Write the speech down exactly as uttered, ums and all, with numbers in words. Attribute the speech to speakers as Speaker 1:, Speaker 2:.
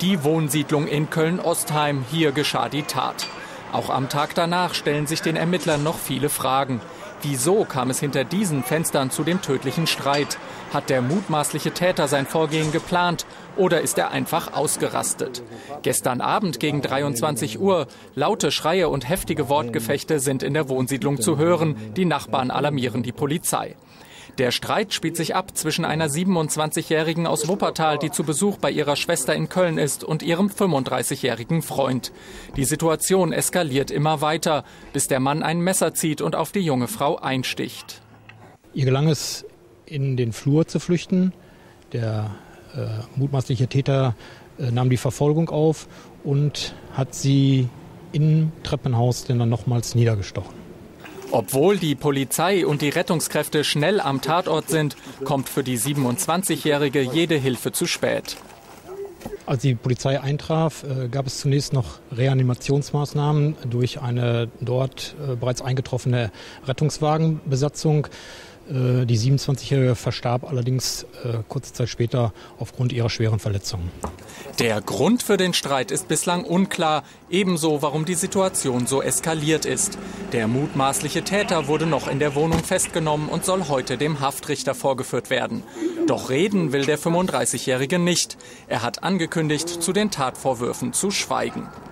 Speaker 1: Die Wohnsiedlung in Köln-Ostheim, hier geschah die Tat. Auch am Tag danach stellen sich den Ermittlern noch viele Fragen. Wieso kam es hinter diesen Fenstern zu dem tödlichen Streit? Hat der mutmaßliche Täter sein Vorgehen geplant oder ist er einfach ausgerastet? Gestern Abend gegen dreiundzwanzig Uhr, laute Schreie und heftige Wortgefechte sind in der Wohnsiedlung zu hören. Die Nachbarn alarmieren die Polizei. Der Streit spielt sich ab zwischen einer siebenundzwanzigjährigen aus Wuppertal, die zu Besuch bei ihrer Schwester in Köln ist, und ihrem fünfunddreißigjährigen Freund. Die Situation eskaliert immer weiter, bis der Mann ein Messer zieht und auf die junge Frau einsticht.
Speaker 2: Ihr gelang es, in den Flur zu flüchten. Der äh, mutmaßliche Täter äh, nahm die Verfolgung auf und hat sie im Treppenhaus dann nochmals niedergestochen.
Speaker 1: Obwohl die Polizei und die Rettungskräfte schnell am Tatort sind, kommt für die siebenundzwanzigjährige jede Hilfe zu spät.
Speaker 2: Als die Polizei eintraf, äh, gab es zunächst noch Reanimationsmaßnahmen durch eine dort äh, bereits eingetroffene Rettungswagenbesatzung. Äh, die siebenundzwanzigjährige verstarb allerdings äh, kurze Zeit später aufgrund ihrer schweren Verletzungen.
Speaker 1: Der Grund für den Streit ist bislang unklar, ebenso warum die Situation so eskaliert ist. Der mutmaßliche Täter wurde noch in der Wohnung festgenommen und soll heute dem Haftrichter vorgeführt werden. Doch reden will der fünfunddreißigjährige nicht. Er hat angekündigt, zu den Tatvorwürfen zu schweigen.